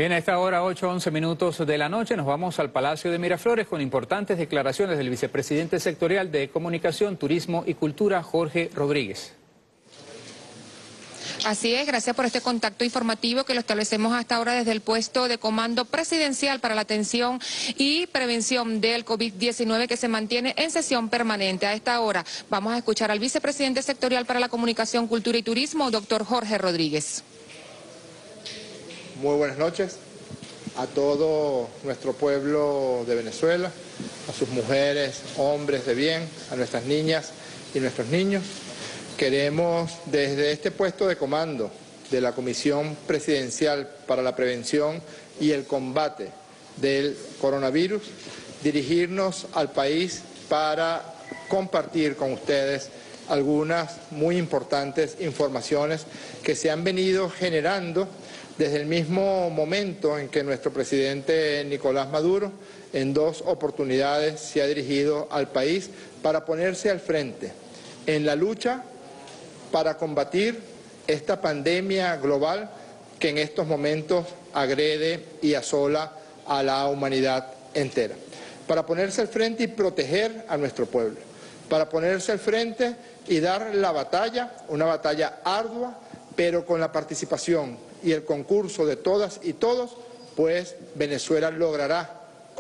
Bien, a esta hora, 8:11 minutos de la noche, nos vamos al Palacio de Miraflores con importantes declaraciones del vicepresidente sectorial de Comunicación, Turismo y Cultura, Jorge Rodríguez. Así es, gracias por este contacto informativo que lo establecemos hasta ahora desde el puesto de comando presidencial para la atención y prevención del COVID-19 que se mantiene en sesión permanente. A esta hora vamos a escuchar al vicepresidente sectorial para la Comunicación, Cultura y Turismo, doctor Jorge Rodríguez. Muy buenas noches a todo nuestro pueblo de Venezuela, a sus mujeres, hombres de bien, a nuestras niñas y nuestros niños. Queremos desde este puesto de comando de la Comisión Presidencial para la Prevención y el Combate del Coronavirus dirigirnos al país para compartir con ustedes algunas muy importantes informaciones que se han venido generando desde el mismo momento en que nuestro presidente Nicolás Maduro en 2 oportunidades se ha dirigido al país para ponerse al frente en la lucha para combatir esta pandemia global que en estos momentos agrede y asola a la humanidad entera. Para ponerse al frente y proteger a nuestro pueblo, para ponerse al frente y dar la batalla, una batalla ardua, pero con la participación y el concurso de todas y todos, pues Venezuela logrará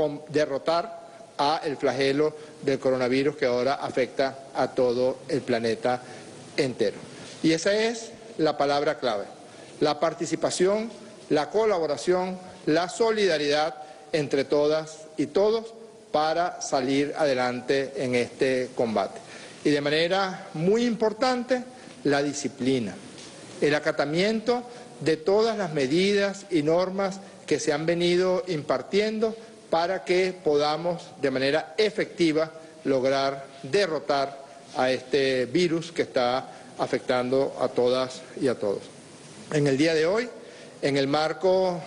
derrotar el flagelo del coronavirus que ahora afecta a todo el planeta entero. Y esa es la palabra clave, la participación, la colaboración, la solidaridad entre todas y todos para salir adelante en este combate. Y de manera muy importante, la disciplina, el acatamiento de todas las medidas y normas que se han venido impartiendo para que podamos de manera efectiva lograr derrotar a este virus que está afectando a todas y a todos. En el día de hoy, en el marco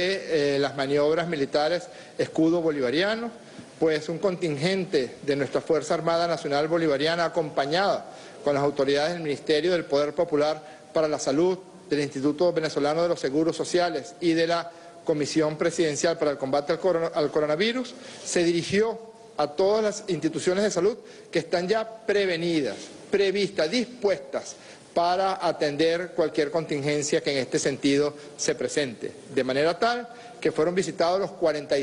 de las maniobras militares Escudo Bolivariano, pues un contingente de nuestra Fuerza Armada Nacional Bolivariana, acompañada con las autoridades del Ministerio del Poder Popular para la Salud, del Instituto Venezolano de los Seguros Sociales y de la Comisión Presidencial para el Combate al Coronavirus, se dirigió a todas las instituciones de salud que están ya prevenidas, previstas, dispuestas para atender cualquier contingencia que en este sentido se presente. De manera tal que fueron visitados los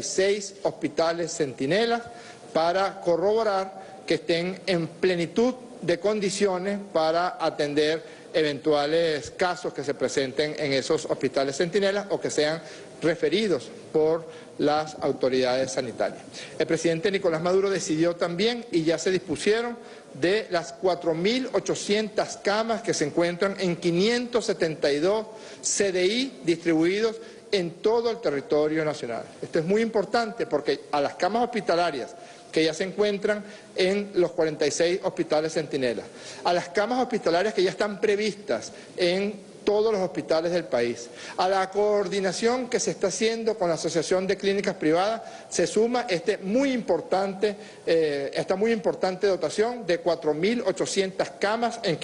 46 hospitales centinelas para corroborar que estén en plenitud de condiciones para atender eventuales casos que se presenten en esos hospitales centinelas o que sean referidos por las autoridades sanitarias. El presidente Nicolás Maduro decidió también, y ya se dispusieron, de las 4.800 camas que se encuentran en 572 CDI distribuidos en todo el territorio nacional. Esto es muy importante porque a las camas hospitalarias que ya se encuentran en los 46 hospitales centinelas, a las camas hospitalarias que ya están previstas en todos los hospitales del país, a la coordinación que se está haciendo con la Asociación de Clínicas Privadas, se suma esta muy importante dotación de 4.800 camas en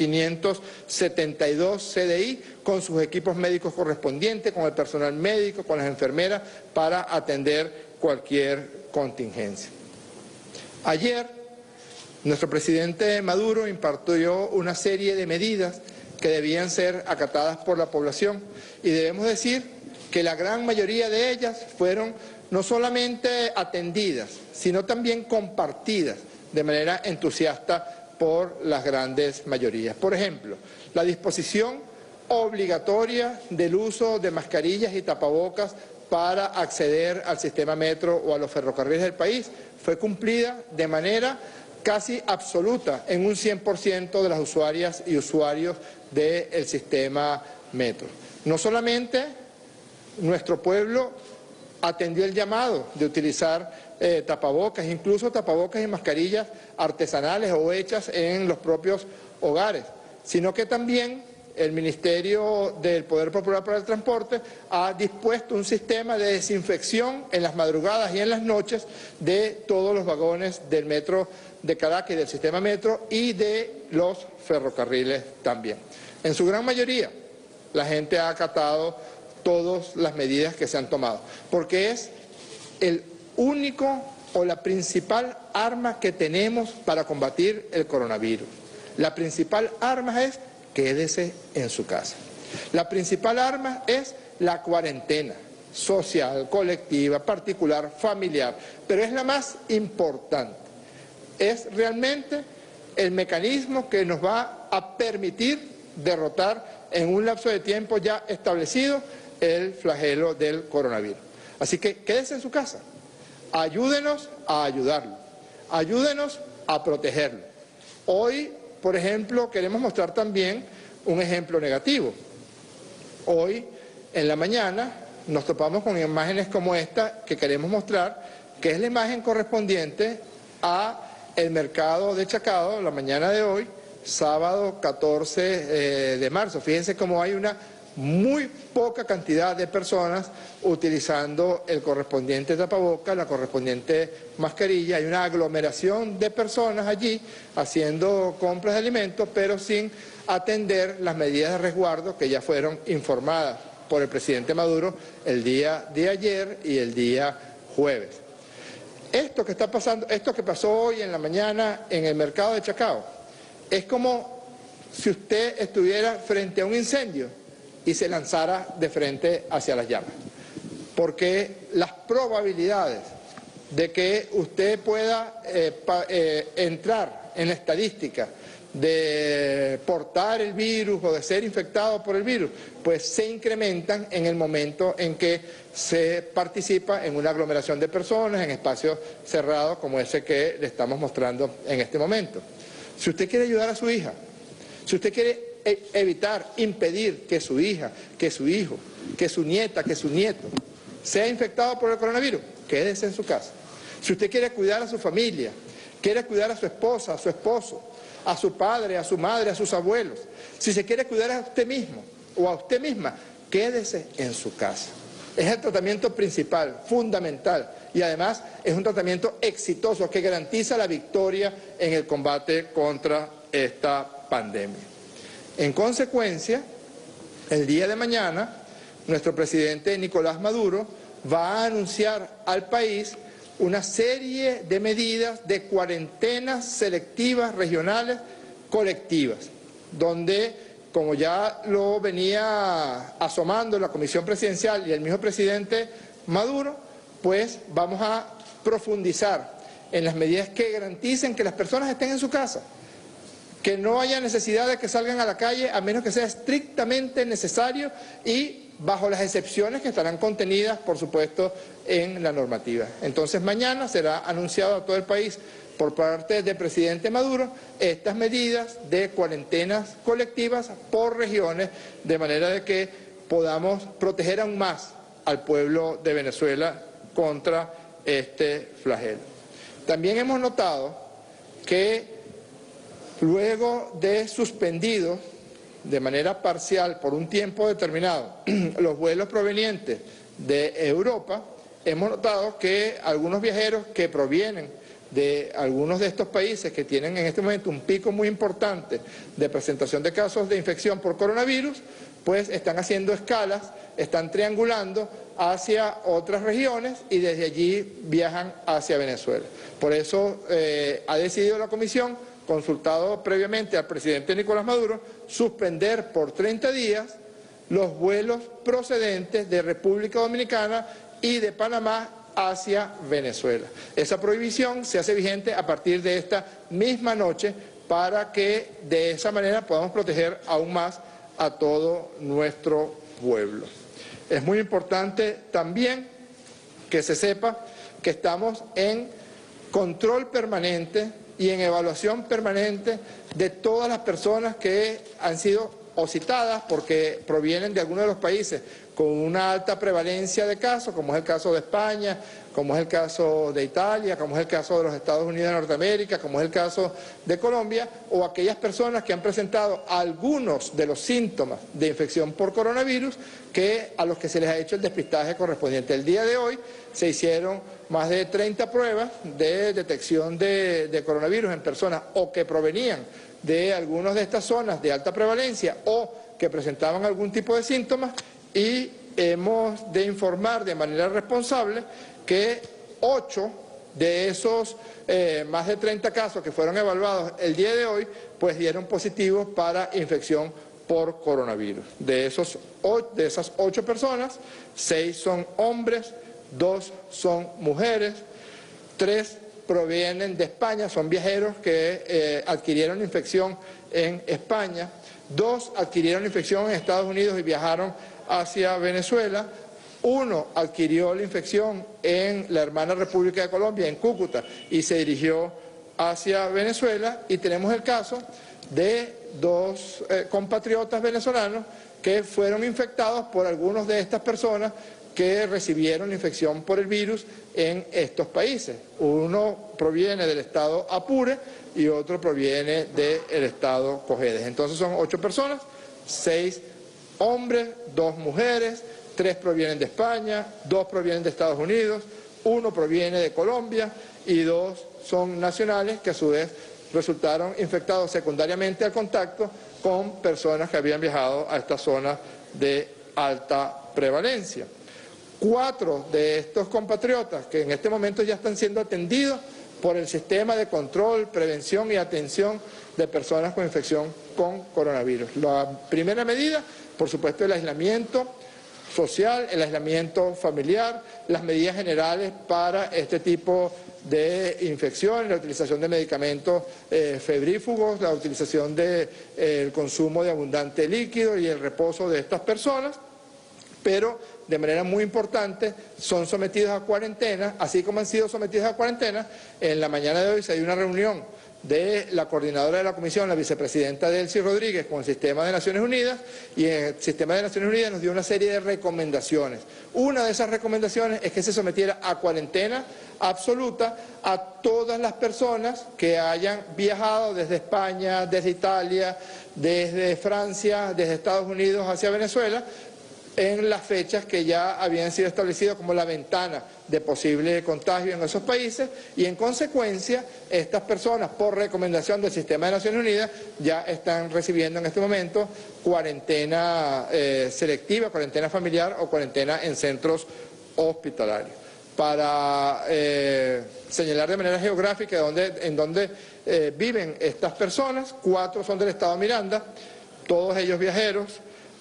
572 CDI, con sus equipos médicos correspondientes, con el personal médico, con las enfermeras, para atender cualquier contingencia. Ayer, nuestro presidente Maduro impartió una serie de medidas que debían ser acatadas por la población y debemos decir que la gran mayoría de ellas fueron no solamente atendidas, sino también compartidas de manera entusiasta por las grandes mayorías. Por ejemplo, la disposición obligatoria del uso de mascarillas y tapabocas para acceder al sistema metro o a los ferrocarriles del país fue cumplida de manera casi absoluta en un 100% de las usuarias y usuarios del sistema metro. No solamente nuestro pueblo atendió el llamado de utilizar tapabocas, incluso tapabocas y mascarillas artesanales o hechas en los propios hogares, sino que también el Ministerio del Poder Popular para el Transporte ha dispuesto un sistema de desinfección en las madrugadas y en las noches de todos los vagones del metro de Caracas y del sistema metro y de los ferrocarriles también. En su gran mayoría, la gente ha acatado todas las medidas que se han tomado, porque es el único o la principal arma que tenemos para combatir el coronavirus. La principal arma es quédese en su casa. La principal arma es la cuarentena social, colectiva, particular, familiar, pero es la más importante. Es realmente el mecanismo que nos va a permitir derrotar en un lapso de tiempo ya establecido el flagelo del coronavirus. Así que quédese en su casa, ayúdenos a ayudarlo, ayúdenos a protegerlo. Hoy, por ejemplo, queremos mostrar también un ejemplo negativo. Hoy, en la mañana, nos topamos con imágenes como esta que queremos mostrar, que es la imagen correspondiente a el mercado de Chacao, la mañana de hoy, sábado 14 de marzo. Fíjense cómo hay una muy poca cantidad de personas utilizando el correspondiente tapaboca, la correspondiente mascarilla. Hay una aglomeración de personas allí haciendo compras de alimentos, pero sin atender las medidas de resguardo que ya fueron informadas por el presidente Maduro el día de ayer y el día jueves. Esto que está pasando, esto que pasó hoy en la mañana en el mercado de Chacao, es como si usted estuviera frente a un incendio y se lanzara de frente hacia las llamas. Porque las probabilidades de que usted pueda entrar en la estadística de portar el virus o de ser infectado por el virus, pues se incrementan en el momento en que se participa en una aglomeración de personas, en espacios cerrados como ese que le estamos mostrando en este momento. Si usted quiere ayudar a su hija, si usted quiere evitar, impedir que su hija, que su hijo, que su nieta, que su nieto sea infectado por el coronavirus, quédese en su casa. Si usted quiere cuidar a su familia, quiere cuidar a su esposa, a su esposo, a su padre, a su madre, a sus abuelos, si se quiere cuidar a usted mismo o a usted misma, quédese en su casa. Es el tratamiento principal, fundamental, y además es un tratamiento exitoso que garantiza la victoria en el combate contra esta pandemia. En consecuencia, el día de mañana, nuestro presidente Nicolás Maduro va a anunciar al país una serie de medidas de cuarentenas selectivas regionales colectivas, donde, como ya lo venía asomando la Comisión Presidencial y el mismo presidente Maduro, pues vamos a profundizar en las medidas que garanticen que las personas estén en su casa, que no haya necesidad de que salgan a la calle a menos que sea estrictamente necesario y bajo las excepciones que estarán contenidas, por supuesto, en la normativa. Entonces mañana será anunciado a todo el país por parte del presidente Maduro estas medidas de cuarentenas colectivas por regiones, de manera de que podamos proteger aún más al pueblo de Venezuela contra este flagelo. También hemos notado que luego de suspendido de manera parcial por un tiempo determinado los vuelos provenientes de Europa, hemos notado que algunos viajeros que provienen de algunos de estos países que tienen en este momento un pico muy importante de presentación de casos de infección por coronavirus, pues están haciendo escalas, están triangulando hacia otras regiones y desde allí viajan hacia Venezuela. Por eso ha decidido la Comisión, consultado previamente al presidente Nicolás Maduro, suspender por 30 días los vuelos procedentes de República Dominicana y de Panamá hacia Venezuela. Esa prohibición se hace vigente a partir de esta misma noche para que de esa manera podamos proteger aún más a todo nuestro pueblo. Es muy importante también que se sepa que estamos en control permanente y en evaluación permanente de todas las personas que han sido o citadas porque provienen de algunos de los países con una alta prevalencia de casos, como es el caso de España, como es el caso de Italia, como es el caso de los Estados Unidos de Norteamérica, como es el caso de Colombia, o aquellas personas que han presentado algunos de los síntomas de infección por coronavirus a los que se les ha hecho el despistaje correspondiente. El día de hoy se hicieron más de 30 pruebas de detección de coronavirus en personas o que provenían de algunas de estas zonas de alta prevalencia o que presentaban algún tipo de síntomas y hemos de informar de manera responsable que 8 de esos más de 30 casos que fueron evaluados el día de hoy, pues dieron positivos para infección por coronavirus. De esas 8 personas, 6 son hombres, 2 son mujeres, 3 provienen de España, son viajeros que adquirieron infección en España, 2 adquirieron infección en Estados Unidos y viajaron hacia Venezuela, 1 adquirió la infección en la hermana República de Colombia, en Cúcuta, y se dirigió hacia Venezuela, y tenemos el caso de 2 compatriotas venezolanos que fueron infectados por algunos de estas personas que recibieron infección por el virus en estos países. Uno proviene del estado Apure y otro proviene del estado Cojedes. Entonces son 8 personas, 6 hombres, 2 mujeres, 3 provienen de España, 2 provienen de Estados Unidos, 1 proviene de Colombia y 2 son nacionales que a su vez resultaron infectados secundariamente al contacto con personas que habían viajado a esta zona de alta prevalencia. 4 de estos compatriotas que en este momento ya están siendo atendidos por el sistema de control, prevención y atención de personas con infección con coronavirus. La primera medida, por supuesto, el aislamiento social, el aislamiento familiar, las medidas generales para este tipo de infección, la utilización de medicamentos febrífugos, la utilización del consumo de abundante líquido y el reposo de estas personas, pero de manera muy importante son sometidos a cuarentena, así como han sido sometidos a cuarentena. En la mañana de hoy se dio una reunión de la coordinadora de la comisión, la vicepresidenta Delcy Rodríguez, con el Sistema de Naciones Unidas, y en el Sistema de Naciones Unidas nos dio una serie de recomendaciones. Una de esas recomendaciones es que se sometiera a cuarentena absoluta a todas las personas que hayan viajado desde España, desde Italia, desde Francia, desde Estados Unidos hacia Venezuela, en las fechas que ya habían sido establecidas como la ventana de posible contagio en esos países, y en consecuencia estas personas, por recomendación del Sistema de Naciones Unidas, ya están recibiendo en este momento cuarentena selectiva, cuarentena familiar o cuarentena en centros hospitalarios. Para señalar de manera geográfica en dónde viven estas personas, 4 son del estado Miranda, todos ellos viajeros,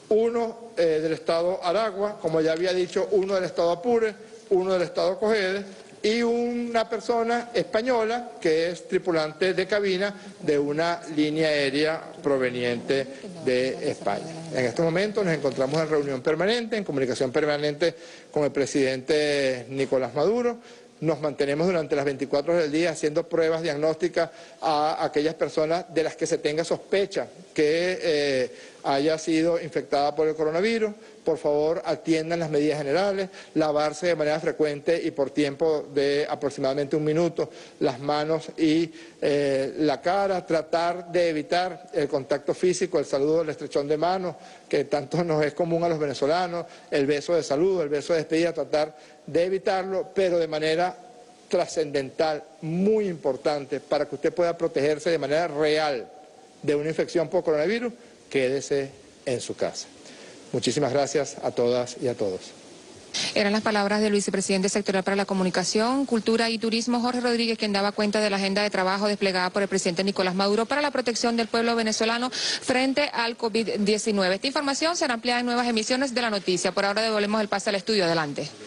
1 del estado Aragua, como ya había dicho, 1 del estado Apure, 1 del estado Cojedes y una persona española que es tripulante de cabina de una línea aérea proveniente de España. En este momento nos encontramos en reunión permanente, en comunicación permanente con el presidente Nicolás Maduro. Nos mantenemos durante las 24 horas del día haciendo pruebas diagnósticas a aquellas personas de las que se tenga sospecha que haya sido infectada por el coronavirus. Por favor, atiendan las medidas generales, lavarse de manera frecuente y por tiempo de aproximadamente 1 minuto las manos y la cara, tratar de evitar el contacto físico, el saludo, el estrechón de manos, que tanto nos es común a los venezolanos, el beso de saludo, el beso de despedida, tratar de evitarlo, pero de manera trascendental, muy importante, para que usted pueda protegerse de manera real de una infección por coronavirus, quédese en su casa. Muchísimas gracias a todas y a todos. Eran las palabras del vicepresidente sectorial para la Comunicación, Cultura y Turismo, Jorge Rodríguez, quien daba cuenta de la agenda de trabajo desplegada por el presidente Nicolás Maduro para la protección del pueblo venezolano frente al COVID-19. Esta información será ampliada en nuevas emisiones de La Noticia. Por ahora devolvemos el pase al estudio. Adelante.